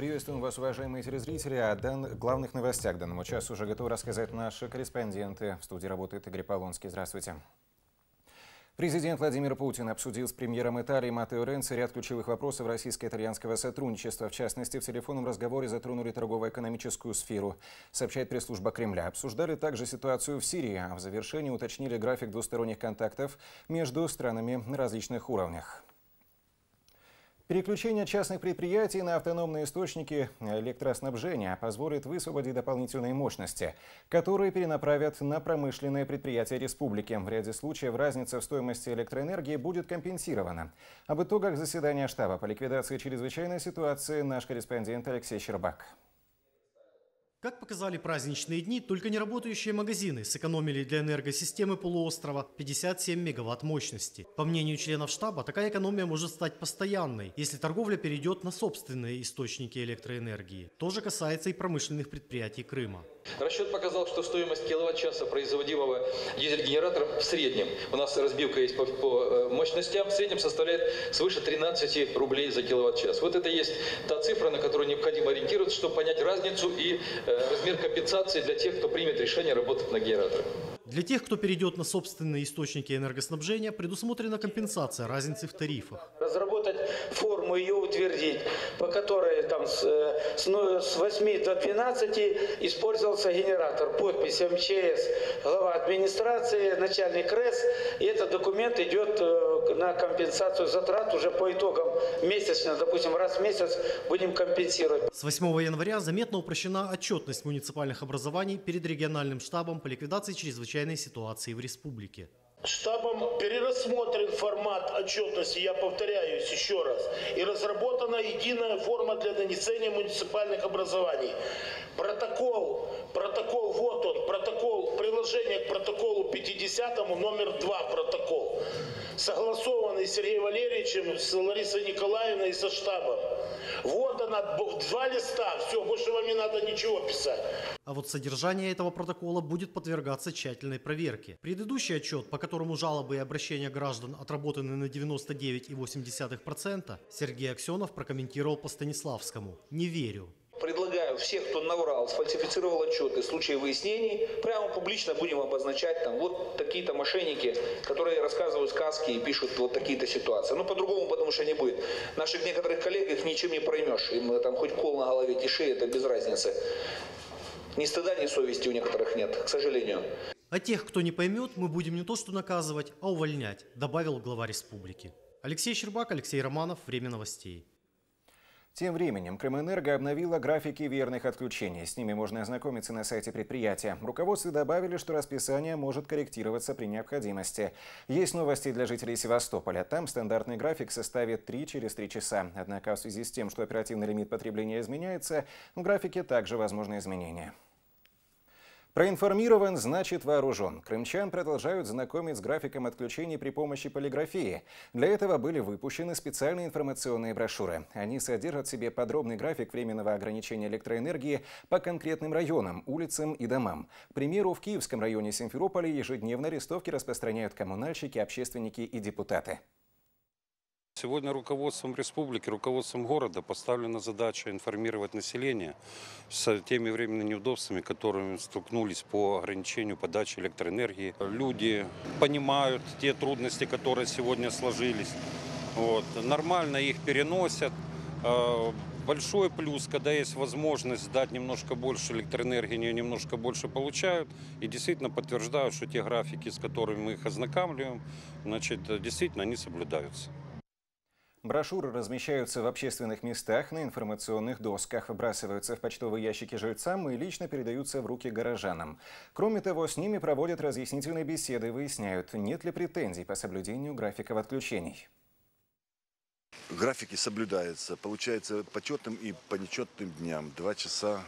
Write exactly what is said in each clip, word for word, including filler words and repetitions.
Приветствуем вас, уважаемые телезрители. О дан... главных новостях к данному часу уже готовы рассказать наши корреспонденты. В студии работает Игорь Полонский. Здравствуйте. Президент Владимир Путин обсудил с премьером Италии Маттео Ренци ряд ключевых вопросов российско-итальянского сотрудничества. В частности, в телефонном разговоре затронули торгово-экономическую сферу, сообщает пресс-служба Кремля. Обсуждали также ситуацию в Сирии, а в завершении уточнили график двусторонних контактов между странами на различных уровнях. Переключение частных предприятий на автономные источники электроснабжения позволит высвободить дополнительные мощности, которые перенаправят на промышленные предприятия республики. В ряде случаев разница в стоимости электроэнергии будет компенсирована. Об итогах заседания штаба по ликвидации чрезвычайной ситуации наш корреспондент Алексей Щербак. Как показали праздничные дни, только неработающие магазины сэкономили для энергосистемы полуострова пятьдесят семь мегаватт мощности. По мнению членов штаба, такая экономия может стать постоянной, если торговля перейдет на собственные источники электроэнергии. То же касается и промышленных предприятий Крыма. Расчет показал, что стоимость киловатт-часа производимого дизель-генератором в среднем, у нас разбивка есть по, по мощностям, в среднем составляет свыше тринадцати рублей за киловатт-час. Вот это есть та цифра, на которую необходимо ориентироваться, чтобы понять разницу и э, размер компенсации для тех, кто примет решение работать на генераторах. Для тех, кто перейдет на собственные источники энергоснабжения, предусмотрена компенсация разницы в тарифах. Разработать форму, ее утвердить, по которой там с, с восьми до двенадцати использовался генератор. Подпись эм че эс, глава администрации, начальник РЭС. И этот документ идет на компенсацию затрат уже по итогам месячно. Допустим, раз в месяц будем компенсировать. С восьмого января заметно упрощена отчетность муниципальных образований перед региональным штабом по ликвидации чрезвычайной ситуации в республике. Штабом перерассмотрен формат отчетности, я повторяюсь еще раз, и разработана единая форма для донесения муниципальных образований. Протокол, протокол, вот он, протокол, приложение к протоколу пятидесятому, номер два протокол, согласованный с Сергеем Валерьевичем, с Ларисой Николаевной и со штабом. Вот она, два листа, все, больше вам не надо ничего писать. А вот содержание этого протокола будет подвергаться тщательной проверке. Предыдущий отчет, по которому жалобы и обращения граждан отработаны на девяносто девять и восемь десятых процента, Сергей Аксенов прокомментировал по Станиславскому: «Не верю». Предлагаю всех, кто наврал, сфальсифицировал отчеты в случае выяснений, прямо публично будем обозначать там вот такие-то мошенники, которые рассказывают сказки и пишут вот такие-то ситуации. Ну, по-другому, потому что не будет. Наших некоторых коллег их ничем не проймешь. Им там хоть кол на голове тиши, это без разницы. Ни стыда, ни совести у некоторых нет, к сожалению. А тех, кто не поймет, мы будем не то что наказывать, а увольнять, добавил глава республики. Алексей Щербак, Алексей Романов. Время новостей. Тем временем Крымэнерго обновила графики верных отключений. С ними можно ознакомиться на сайте предприятия. В руководстве добавили, что расписание может корректироваться при необходимости. Есть новости для жителей Севастополя. Там стандартный график составит три через три часа. Однако в связи с тем, что оперативный лимит потребления изменяется, в графике также возможны изменения. Проинформирован, значит вооружен. Крымчан продолжают знакомить с графиком отключений при помощи полиграфии. Для этого были выпущены специальные информационные брошюры. Они содержат в себе подробный график временного ограничения электроэнергии по конкретным районам, улицам и домам. К примеру, в Киевском районе Симферополя ежедневно листовки распространяют коммунальщики, общественники и депутаты. Сегодня руководством республики, руководством города поставлена задача информировать население с теми временными неудобствами, которыми столкнулись по ограничению подачи электроэнергии. Люди понимают те трудности, которые сегодня сложились. Вот. Нормально их переносят. Большой плюс, когда есть возможность дать немножко больше электроэнергии, они немножко больше получают. И действительно подтверждают, что те графики, с которыми мы их ознакомливаем, значит, действительно они соблюдаются. Брошюры размещаются в общественных местах, на информационных досках, выбрасываются в почтовые ящики жильцам и лично передаются в руки горожанам. Кроме того, с ними проводят разъяснительные беседы и выясняют, нет ли претензий по соблюдению графиков отключений. Графики соблюдаются, получается по четным и по нечетным дням. Два часа,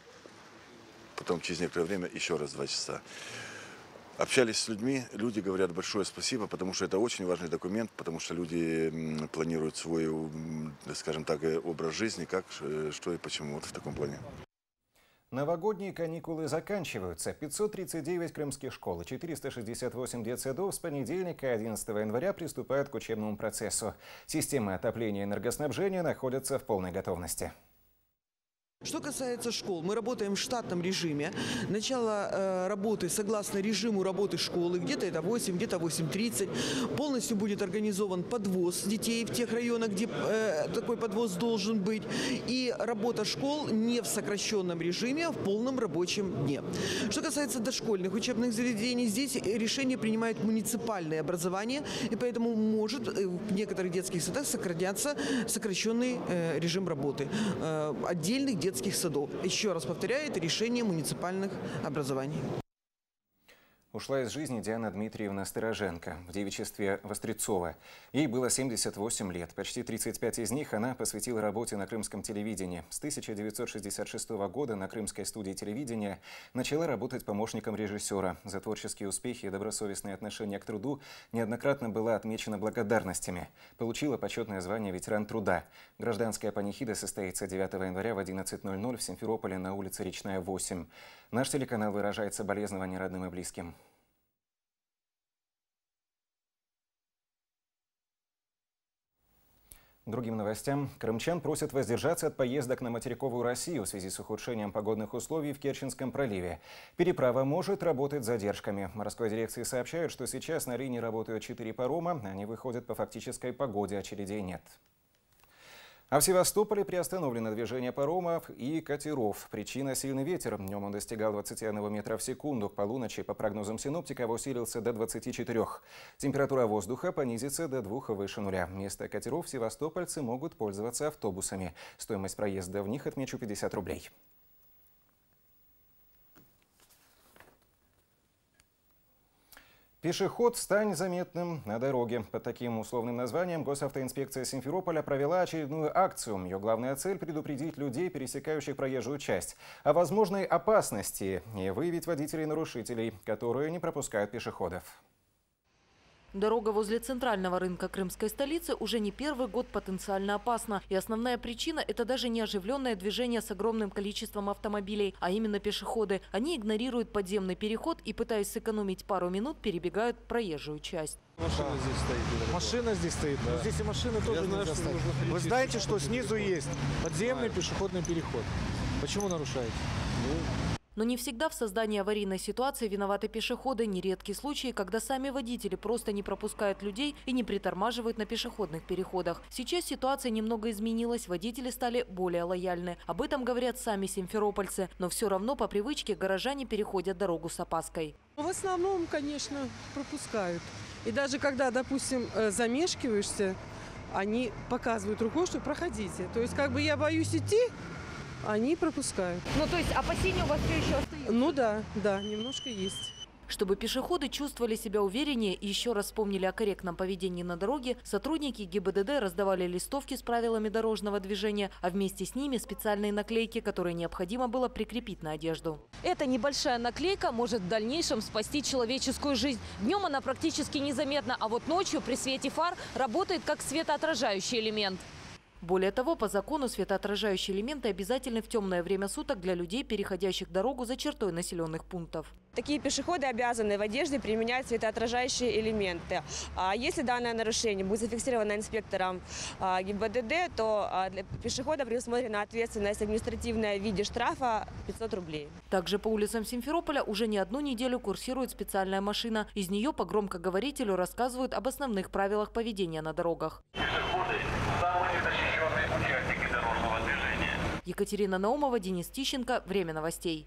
потом через некоторое время еще раз два часа. Общались с людьми, люди говорят большое спасибо, потому что это очень важный документ, потому что люди планируют свой, скажем так, образ жизни, как, что и почему, вот в таком плане. Новогодние каникулы заканчиваются. пятьсот тридцать девять крымских школ и четыреста шестьдесят восемь детсадов с понедельника, одиннадцатого января, приступают к учебному процессу. Системы отопления и энергоснабжения находятся в полной готовности. Что касается школ, мы работаем в штатном режиме. Начало э, работы согласно режиму работы школы, где-то это восемь, где-то восемь тридцать. Полностью будет организован подвоз детей в тех районах, где э, такой подвоз должен быть. И работа школ не в сокращенном режиме, а в полном рабочем дне. Что касается дошкольных учебных заведений, здесь решение принимает муниципальное образование, и поэтому может в некоторых детских садах сохраняться сокращенный э, режим работы. Э, отдельных детских садов. Еще раз повторяю, это решение муниципальных образований. Ушла из жизни Диана Дмитриевна Стороженко в девичестве Вострецова. Ей было семьдесят восемь лет. Почти тридцать пять из них она посвятила работе на крымском телевидении. С тысяча девятьсот шестьдесят шестого года на крымской студии телевидения начала работать помощником режиссера. За творческие успехи и добросовестное отношение к труду неоднократно была отмечена благодарностями. Получила почетное звание «Ветеран труда». Гражданская панихида состоится девятого января в одиннадцать ноль ноль в Симферополе на улице Речная, восемь. Наш телеканал выражает соболезнования родным и близким. К другим новостям. Крымчан просят воздержаться от поездок на материковую Россию в связи с ухудшением погодных условий в Керченском проливе. Переправа может работать с задержками. В морской дирекции сообщают, что сейчас на линии работают четыре парома. Они выходят по фактической погоде, очередей нет. А в Севастополе приостановлено движение паромов и катеров. Причина – сильный ветер. Днем он достигал двадцати одного метра в секунду. К полуночи, по прогнозам синоптиков, усилился до двадцати четырёх. Температура воздуха понизится до двух выше нуля. Вместо катеров севастопольцы могут пользоваться автобусами. Стоимость проезда в них, отмечу, пятьдесят рублей. Пешеход, стань заметным на дороге. Под таким условным названием госавтоинспекция Симферополя провела очередную акцию. Ее главная цель – предупредить людей, пересекающих проезжую часть, о возможной опасности и выявить водителей-нарушителей, которые не пропускают пешеходов. Дорога возле центрального рынка крымской столицы уже не первый год потенциально опасна. И основная причина – это даже не оживленное движение с огромным количеством автомобилей, а именно пешеходы. Они игнорируют подземный переход и, пытаясь сэкономить пару минут, перебегают проезжую часть. Машина да. здесь стоит. Машина здесь стоит. Да. Но здесь и машины тоже Я знаю, что Вы знаете, что снизу есть подземный да. пешеходный переход. Почему нарушаете? Ну... Но не всегда в создании аварийной ситуации виноваты пешеходы. Нередки случаи, когда сами водители просто не пропускают людей и не притормаживают на пешеходных переходах. Сейчас ситуация немного изменилась, водители стали более лояльны. Об этом говорят сами симферопольцы. Но все равно по привычке горожане переходят дорогу с опаской. В основном, конечно, пропускают. И даже когда, допустим, замешкиваешься, они показывают рукой, что проходите. То есть как бы я боюсь идти, они пропускают. Ну, то есть опасения у вас все еще остаются? Ну да, да, немножко есть. Чтобы пешеходы чувствовали себя увереннее и еще раз вспомнили о корректном поведении на дороге, сотрудники ГИБДД раздавали листовки с правилами дорожного движения, а вместе с ними специальные наклейки, которые необходимо было прикрепить на одежду. Эта небольшая наклейка может в дальнейшем спасти человеческую жизнь. Днем она практически незаметна, а вот ночью при свете фар работает как светоотражающий элемент. Более того, по закону светоотражающие элементы обязательны в темное время суток для людей, переходящих дорогу за чертой населенных пунктов. Такие пешеходы обязаны в одежде применять светоотражающие элементы. Если данное нарушение будет зафиксировано инспектором ГИБДД, то для пешехода предусмотрена ответственность административная в виде штрафа пятьсот рублей. Также по улицам Симферополя уже не одну неделю курсирует специальная машина. Из нее по громкоговорителю рассказывают об основных правилах поведения на дорогах. Пешеходы – самые защищенные участники дорожного движения. Екатерина Наумова, Денис Тищенко. Время новостей.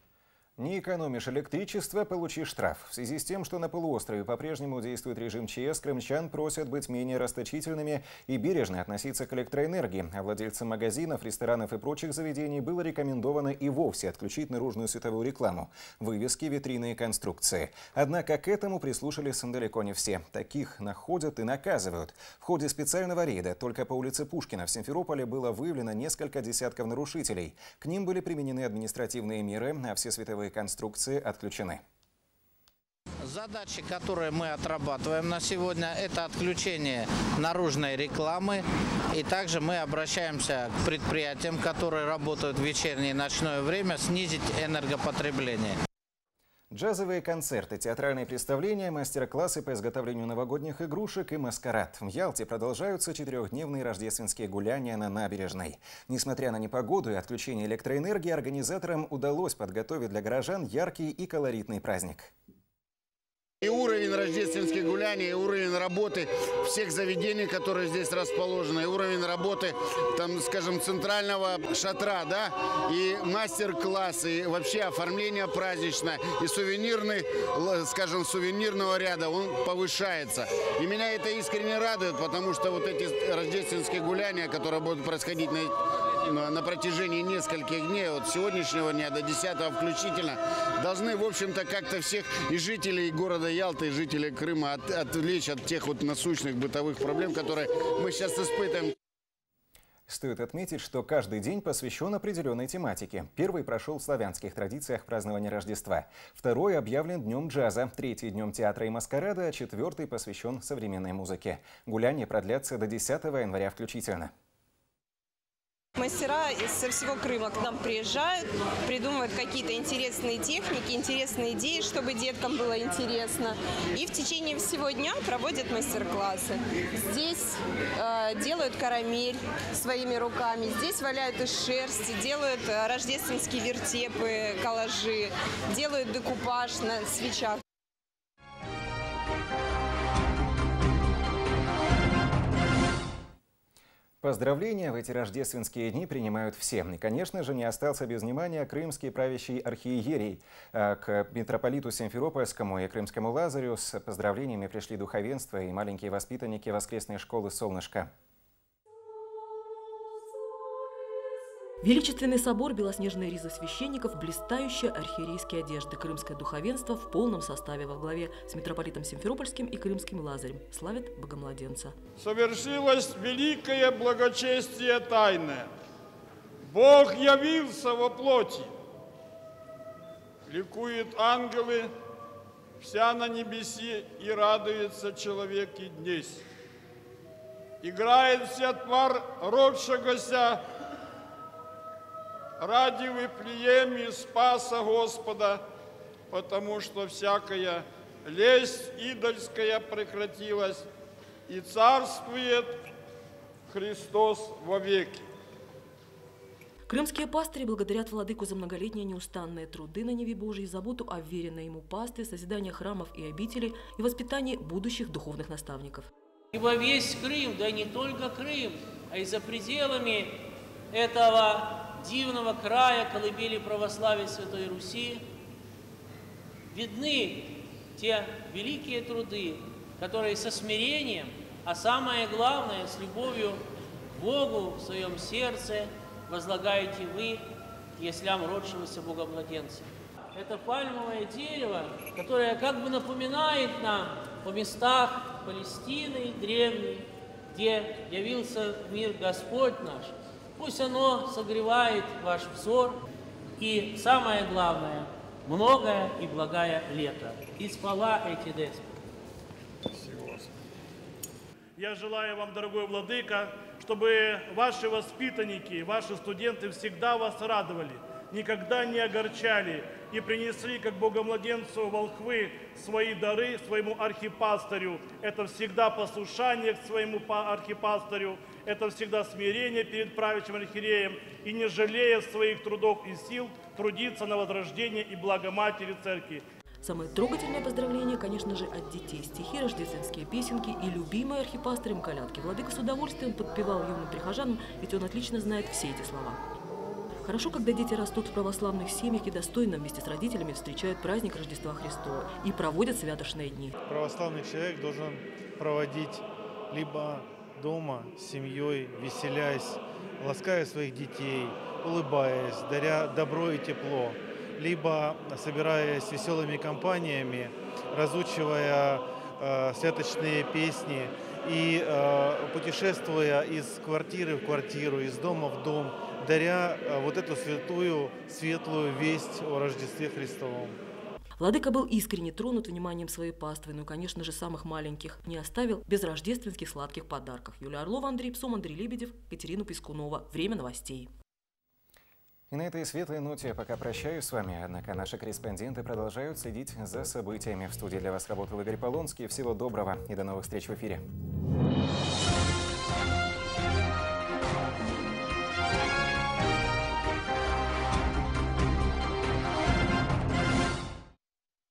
Не экономишь электричество – получишь штраф. В связи с тем, что на полуострове по-прежнему действует режим ЧС, крымчан просят быть менее расточительными и бережно относиться к электроэнергии. А владельцам магазинов, ресторанов и прочих заведений было рекомендовано и вовсе отключить наружную световую рекламу, вывески, витрины и конструкции. Однако к этому прислушались далеко не все. Таких находят и наказывают. В ходе специального рейда только по улице Пушкина в Симферополе было выявлено несколько десятков нарушителей. К ним были применены административные меры, а все световые конструкции отключены. Задачи, которые мы отрабатываем на сегодня, это отключение наружной рекламы. И также мы обращаемся к предприятиям, которые работают в вечернее и ночное время, снизить энергопотребление. Джазовые концерты, театральные представления, мастер-классы по изготовлению новогодних игрушек и маскарад. В Ялте продолжаются четырехдневные рождественские гуляния на набережной. Несмотря на непогоду и отключение электроэнергии, организаторам удалось подготовить для горожан яркий и колоритный праздник. И уровень рождественских гуляний, и уровень работы всех заведений, которые здесь расположены, и уровень работы, там, скажем, центрального шатра, да, и мастер-классы, и вообще оформление праздничное, и сувенирный, скажем, сувенирного ряда, он повышается. И меня это искренне радует, потому что вот эти рождественские гуляния, которые будут происходить на, на протяжении нескольких дней, от сегодняшнего дня до десятого включительно, должны, в общем-то, как-то всех и жителей города Ялты, и жителей Крыма от, отвлечь от тех вот насущных бытовых проблем, которые мы сейчас испытываем. Стоит отметить, что каждый день посвящен определенной тематике. Первый прошел в славянских традициях празднования Рождества. Второй объявлен днем джаза, третий – днем театра и маскарада, а четвертый посвящен современной музыке. Гуляния продлятся до десятого января включительно. Мастера со всего Крыма к нам приезжают, придумывают какие-то интересные техники, интересные идеи, чтобы деткам было интересно. И в течение всего дня проводят мастер-классы. Здесь э, делают карамель своими руками, здесь валяют из шерсти, делают э, рождественские вертепы, коллажи, делают декупаж на свечах. Поздравления в эти рождественские дни принимают все. И, конечно же, не остался без внимания крымский правящий архиерей. К митрополиту Симферопольскому и крымскому Лазарю с поздравлениями пришли духовенство и маленькие воспитанники воскресной школы «Солнышко». Величественный собор, белоснежные ризы священников, блистающие архиерейские одежды. Крымское духовенство в полном составе во главе с митрополитом Симферопольским и крымским Лазарем славят Богомладенца. Совершилось великое благочестие тайное. Бог явился во плоти. Ликуют ангелы, вся на небеси, и радуется человек и днесь. Играет вся тварь родшегося, ради Вифлееме Спаса Господа, потому что всякая лесть идольская прекратилась, и царствует Христос вовеки. Крымские пастыри благодарят владыку за многолетние неустанные труды на Неве Божией, заботу о веренной ему пастве, созидание храмов и обителей и воспитание будущих духовных наставников. Ибо весь Крым, да не только Крым, а и за пределами этого дивного края, колыбели православия Святой Руси, видны те великие труды, которые со смирением, а самое главное, с любовью к Богу в своем сердце возлагаете вы, яслям родшегося Богомладенца. Это пальмовое дерево, которое как бы напоминает нам о местах Палестины древней, где явился в мир Господь наш. Пусть оно согревает ваш взор и, самое главное, многое и благое лето. И спала эти дети. Я желаю вам, дорогой владыка, чтобы ваши воспитанники, ваши студенты всегда вас радовали, никогда не огорчали и принесли, как Богомладенцу волхвы, свои дары своему архипастырю. Это всегда послушание к своему архипастырю, это всегда смирение перед правящим архиереем и, не жалея своих трудов и сил, трудиться на возрождение и благо Матери Церкви. Самое трогательное поздравление, конечно же, от детей. Стихи, рождественские песенки и любимые архипастырем колядки. Владыка с удовольствием подпевал юным прихожанам, ведь он отлично знает все эти слова. Хорошо, когда дети растут в православных семьях и достойно вместе с родителями встречают праздник Рождества Христова и проводят святошные дни. Православный человек должен проводить либо дома с семьей, веселясь, лаская своих детей, улыбаясь, даря добро и тепло, либо собираясь веселыми компаниями, разучивая э, святочные песни и э, путешествуя из квартиры в квартиру, из дома в дом, даря э, вот эту святую, светлую весть о Рождестве Христовом. Владыка был искренне тронут вниманием своей паствы, ну, конечно же, самых маленьких, не оставил без рождественских сладких подарков. Юлия Орлова, Андрей Псом, Андрей Лебедев, Катерина Пискунова. Время новостей. И на этой светлой ноте я пока прощаюсь с вами, однако наши корреспонденты продолжают следить за событиями. В студии для вас работал Игорь Полонский. Всего доброго и до новых встреч в эфире.